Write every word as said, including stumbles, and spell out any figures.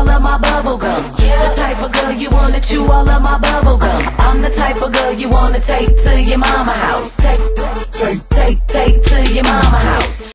all of my bubble gum. The type of girl you wanna chew all of my bubble gum. I'm the type of girl you wanna take to your mama house. Take, take, take, take, take to your mama house.